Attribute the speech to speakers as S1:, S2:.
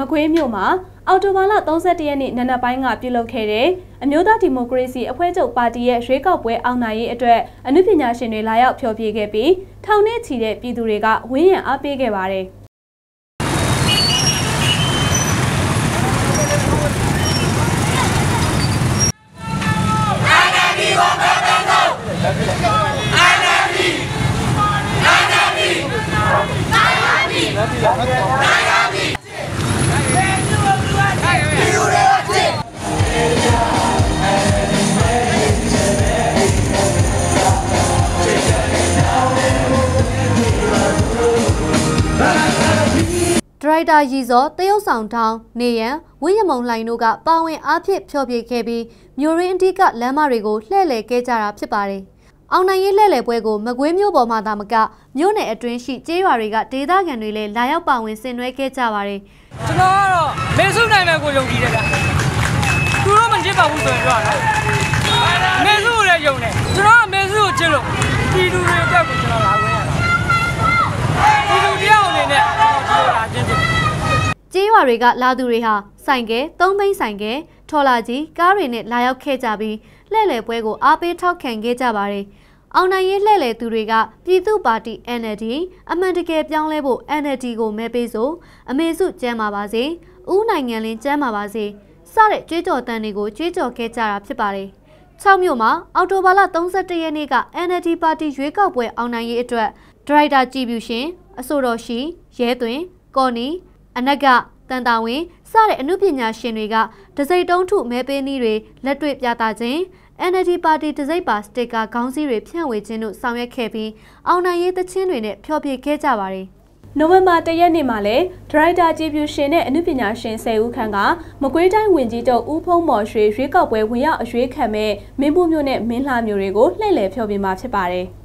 S1: ကွေးမြို့မှာအော်တိုဘာလ31ရက်နေ့နံနက်ပိုင်းကပြုလုပ်ခဲ့တဲ့အမျိုးသားဒီမိုကရေစီအဖွဲ့ချုပ်ပါတီရဲ့ရွေးကောက်ပွဲအောင်နိုင်ရေးအတွက်အနုပညာရှင်တွေလာရောက်ဖျော်ဖြေခဲ့ပြီးထောင်နဲ့ချီတဲ့ပြည်သူတွေကဝန်းရံအားပေးခဲ့ပါတယ်
S2: ဒရိုက်တာရီဇော်တရုတ်ဆောင်ထောင်းနေရန်ဝင်းရမုံလှိုင်တို့ကပါဝင်အားဖြင့်ဖျော်ဖြေခဲ့ပြီးမြို့ရင်းအဓိကလမ်းမတွေကိုလှည့်လည်ခဲ့ကြတာဖြစ်ပါတယ်။အောင်နိုင်ရေးလှည့်လည်ပွဲကိုမကွေးမြို့ပေါ်မှာသာမကမြို့နယ်အတွင်းရှိကျေးရွာတွေကဒေသခံတွေလည်းလာရောက်ပါဝင်ဆင်နွှဲခဲ့ကြပါတယ်
S3: ။ကျွန်တော်ကတော့မေစုနိုင်မယ်ကိုယုံကြည်တယ်ဗျာ။သူတို့မချစ်ပါဘူးဆိုရင်ပြောတာ။မေစုကိုလည်းယုံတယ်။ကျွန်တော်ကမေစုကိုချစ်လို့ပြည်သူတွေအတွက်ကိုကျွန်တော်လာဝင်ရတာ။ပြည်သူတယောက်အနေနဲ့
S2: ကျေးရွာတွေကလာသူတွေဟာဆိုင်ကဲ၃ဘိန်းဆိုင်ကဲထော်လာကြီးကားတွေနဲ့လာရောက်ခဲ့ကြပြီးလှည့်လည်ပွဲကိုအားပေးထောက်ခံခဲ့ကြပါတယ်။အောင်နိုင်ရေးလှည့်လည်သူတွေကပြည်သူ့ပါတီ NLD အမှန်တကယ်ပြောင်းလဲဖို့ NLD ကိုမဲပေးစို့အမေစုကျမ်းပါပါစေ။ဦးနိုင်ငံလင်းကျမ်းပါပါစေ။စတဲ့ကြွေးကြော်တန်တွေကိုကြွေးကြော်ခဲ့ကြတာဖြစ်ပါတယ်။6မြို့မှာအော်တိုဘာလ31ရက်နေ့က NLD ပါတီရွေးကောက်ပွဲအောင်နိုင်ရေးအတွက်ဒရိုက်တာကြည်ပြူရှင်အဆိုတော်ရှိရဲသွင်းကော်နီအနက်ကတန်တာဝင်စတဲ့အမှုပညာရှင်တွေကတစိမ့်တုံးထုမဲပေးနည်းတွေလက်တွေ့ပြသခြင်း NLD ပါတီတစိမ့်ပါစတစ်ကာခေါင်းစည်းတွေဖြန့်ဝေခြင်းတို့ဆောင်ရွက်ခဲ့ပြီးအောင်နိုင်ရေးသချင်းတွေနဲ့ဖျော်ဖြေခဲ့ကြပါတယ်
S1: ။နိုဝင်ဘာ1ရက်နေ့မှာလည်းဒရိုက်တာကြည်ပြူရှင်နဲ့အမှုပညာရှင်10ဦးခန့်ကမကွေးတိုင်းဝင်ကြီးချုပ်ဦးဖုံးမော်ရွှေရွေးကောက်ပွဲဝင်ရောက်အရွေးခံမဲ့မင်းဘူးမြို့နဲ့မင်းလှမြို့တွေကိုလှည့်လည်ဖျော်ဖြေမှာဖြစ်ပါတယ်။